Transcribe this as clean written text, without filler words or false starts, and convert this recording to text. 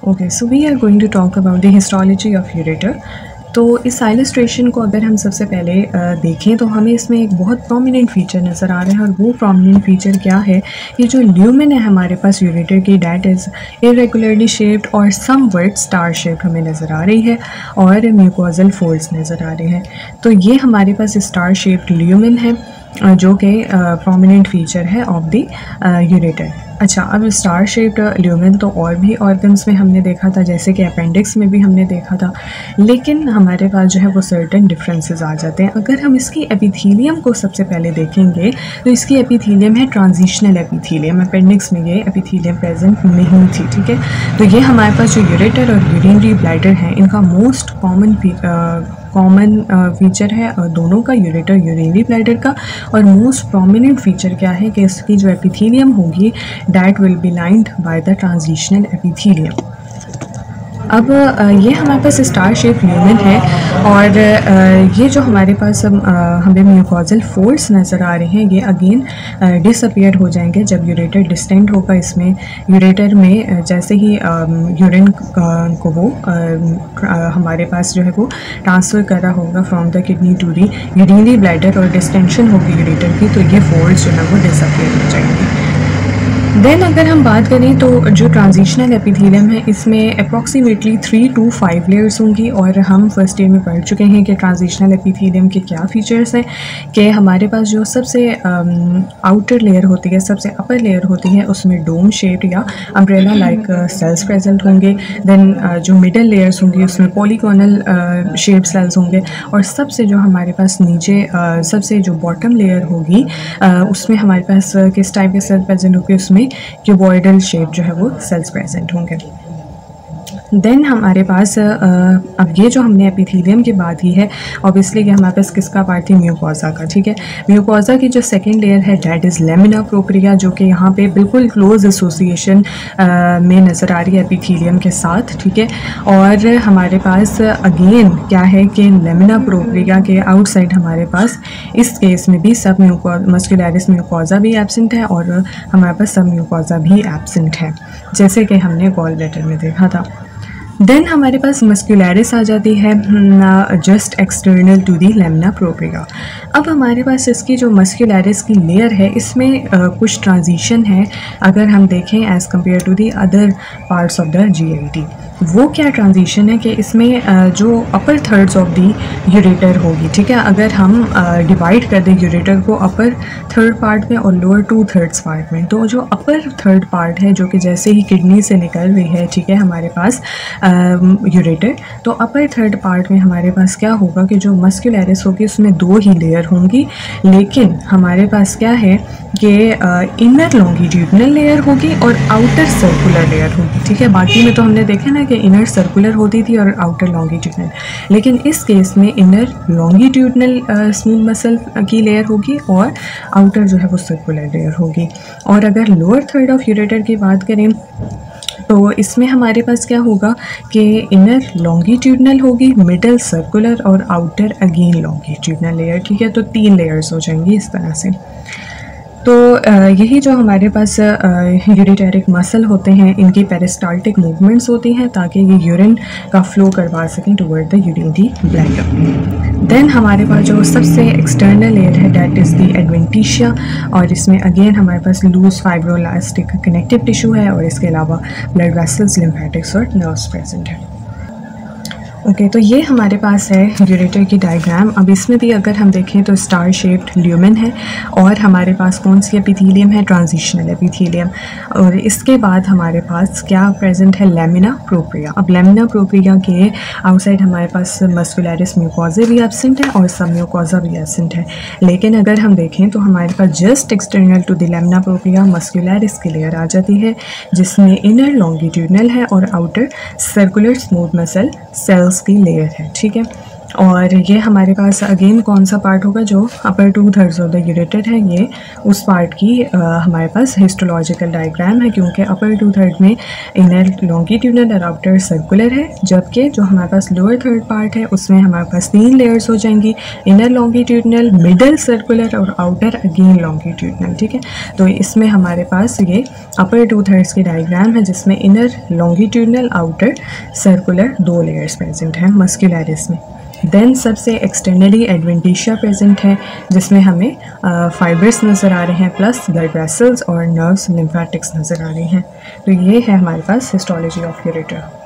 Okay, so we are going to talk about the histology of ureter. तो इस illustration को अगर हम सबसे पहले देखें तो हमें इसमें एक बहुत प्रोमिनेंट फीचर नज़र आ रहा है, और वो प्रोमिनेंट फीचर क्या है कि जो ल्यूमेन है हमारे पास यूरेटर की, डैट इज़ इरेगुलरली शेप्ड और समवट स्टार शेप्ड हमें नज़र आ रही है, और म्यूकोजल फोल्ड्स नज़र आ रहे हैं। तो ये हमारे पास स्टार शेप्ड ल्यूमेन है जो कि प्रोमिनेंट फीचर है ऑफ द यूरेटर। अच्छा, अब स्टार शेप्ड ल्यूमेन तो और भी ऑर्गन्स में हमने देखा था, जैसे कि अपेंडिक्स में भी हमने देखा था, लेकिन हमारे पास जो है वो सर्टेन डिफरेंसेस आ जाते हैं। अगर हम इसकी एपिथीलियम को सबसे पहले देखेंगे तो इसकी एपिथीलियम है ट्रांजिशनल एपिथीलियम। अपेंडिक्स में ये एपिथीलियम प्रेजेंट नहीं थी, ठीक है। तो ये हमारे पास जो यूरेटर और यूरिनरी ब्लैडर हैं, इनका मोस्ट कॉमन फीचर है दोनों का, यूरेटर यूरिनरी ब्लैडर का। और मोस्ट प्रोमिनेंट फीचर क्या है कि इसकी जो एपिथीलियम होगी that will be lined by the transitional epithelium। अब ये हमारे पास स्टार शेप ल्यूमेन है, और ये जो हमारे पास हमें म्यूकोजल फोल्ड्स नज़र आ रहे हैं, ये अगेन डिसअपियर हो जाएंगे जब यूरेटर डिस्टेंड होगा। इसमें यूरेटर में जैसे ही यूरिन को वो हमारे पास जो है वो ट्रांसफ़र कर रहा होगा from the kidney to the urinary bladder, और डिस्टेंशन होगी यूरेटर की, तो ये फोल्ड्स जो है वो डिसअपियर हो जाएंगे। देन अगर हम बात करें तो जो ट्रांजिशनल एपिथीलियम है, इसमें अप्रॉक्सीमेटली 3 to 5 लेयर्स होंगी, और हम फर्स्ट ईयर में पढ़ चुके हैं कि ट्रांजिशनल एपिथीलियम के क्या फीचर्स हैं। कि हमारे पास जो सबसे आउटर लेयर होती है, सबसे अपर लेयर होती है, उसमें डोम शेप्ड या अम्ब्रेला लाइक सेल्स प्रेजेंट होंगे। देन जो मिडल लेयर्स होंगी उसमें पॉलीगोनल शेप्ड सेल्स होंगे, और सबसे जो हमारे पास नीचे सबसे जो बॉटम लेयर होगी उसमें हमारे पास किस टाइप के सेल्स प्रेजेंट होंगे, उसमें क्यूबॉइडल शेप जो है वो सेल्स प्रेजेंट होंगे। देन हमारे पास अब ये जो हमने एपिथीलियम की बात की है, ऑब्वियसली कि हमारे पास किसका पार्ट थी, म्यूकोजा का, ठीक है। म्यूकोजा की जो सेकंड लेयर है डैट इज़ लेमिना प्रोप्रिया, जो कि यहाँ पे बिल्कुल क्लोज एसोसिएशन में नज़र आ रही है एपिथीलियम के साथ, ठीक है। और हमारे पास अगेन क्या है कि लेमिना प्रोप्रिया के आउटसाइड हमारे पास इस केस में भी सब मस्कुलरिस म्यूकोजा भी एब्सेंट है, और हमारे पास सब म्यूकोजा भी एब्सेंट है, जैसे कि हमने गॉल ब्लैडर में देखा था। देन हमारे पास मस्कुलरिस आ जाती है just external to the lamina propria. अब हमारे पास इसकी जो मस्कुलरिस की लेयर है, इसमें कुछ ट्रांजिशन है अगर हम देखें as compared to the other parts of the GIT. वो क्या ट्रांजिशन है कि इसमें जो upper thirds of the ureter होगी, ठीक है। अगर हम डिवाइड कर दें यूरेटर को अपर थर्ड पार्ट में और लोअर 2/3 पार्ट में, तो जो अपर थर्ड पार्ट है जो कि जैसे ही किडनी से निकल रही है, ठीक है, हमारे पास यूरेटर, तो अपर थर्ड पार्ट में हमारे पास क्या होगा कि जो मस्कुलरिस होगी उसमें 2 ही लेयर होंगी, लेकिन हमारे पास क्या है कि इनर लॉन्गिट्यूडनल लेयर होगी और आउटर सर्कुलर लेयर होगी, ठीक है। बाकी में तो हमने देखा ना कि इनर सर्कुलर होती थी और आउटर लॉन्गिट्यूडनल, लेकिन इस केस में इनर लॉन्गिट्यूडनल स्मूथ मसल की लेयर होगी और आउटर जो है वो सर्कुलर लेयर होगी। और अगर लोअर थर्ड ऑफ यूरेटर की बात करें तो इसमें हमारे पास क्या होगा कि इनर लॉन्गिट्यूडनल होगी, मिडल सर्कुलर और आउटर अगेन लॉन्गिट्यूडनल लेयर, ठीक है। तो 3 लेयर्स हो जाएंगी इस तरह से। तो यही जो हमारे पास यूरिटेरिक मसल होते हैं, इनकी पेरिस्टाल्टिक मूवमेंट्स होती हैं ताकि ये यूरिन का फ्लो करवा सकें toward the urinary bladder. Then हमारे पास जो सबसे एक्सटर्नल लेयर है डैट इज़ दी एडवेंटिशिया, और इसमें अगेन हमारे पास लूज फाइब्रोलास्टिक कनेक्टिव टिश्यू है, और इसके अलावा ब्लड वेसल्स, लिम्फेटिक्स और नर्व्स प्रेजेंट है। ओके, तो ये हमारे पास है यूरेटर की डायग्राम। अब इसमें भी अगर हम देखें तो स्टार शेप्ड ल्यूमेन है, और हमारे पास कौन सी एपिथीलियम है, ट्रांजिशनल एपिथीलियम, और इसके बाद हमारे पास क्या प्रेजेंट है, लेमिना प्रोप्रिया। अब लेमिना प्रोप्रिया के आउटसाइड हमारे पास मस्कुलरिस म्यूकोजा भी एब्सेंट है और सब म्यूकोजा भी एब्सेंट है, लेकिन अगर हम देखें तो हमारे पास just external to the lamina propria muscularis की लेयर आ जाती है, जिसमें इनर लॉन्गिट्यूडनल है और outer circular smooth muscle cells की लेयर है, ठीक है। और ये हमारे पास अगेन कौन सा पार्ट होगा, जो अपर 2/3 ऑफ द यूरेटर है, ये उस पार्ट की हमारे पास हिस्टोलॉजिकल डायग्राम है, क्योंकि अपर 2/3 में इनर लॉन्गिट्यूडनल और आउटर सर्कुलर है, जबकि जो हमारे पास लोअर 3rd पार्ट है उसमें हमारे पास 3 लेयर्स हो जाएंगी, इनर लॉन्गिट्यूडनल, मिडल सर्कुलर और आउटर अगेन लॉन्गिट्यूडनल। ठीक है, तो इसमें हमारे पास ये अपर 2/3 की डायग्राम है जिसमें inner longitudinal, outer circular 2 layers present हैं मस्कुलरिस में। देन सबसे एक्सटर्नली एडवेंटिशिया प्रेजेंट है जिसमें हमें फाइबर्स नज़र आ रहे हैं, प्लस ब्लड वेसल्स और नर्व्स, लिम्फेटिक्स नज़र आ रहे हैं। तो ये है हमारे पास हिस्टोलॉजी ऑफ यूरेटर।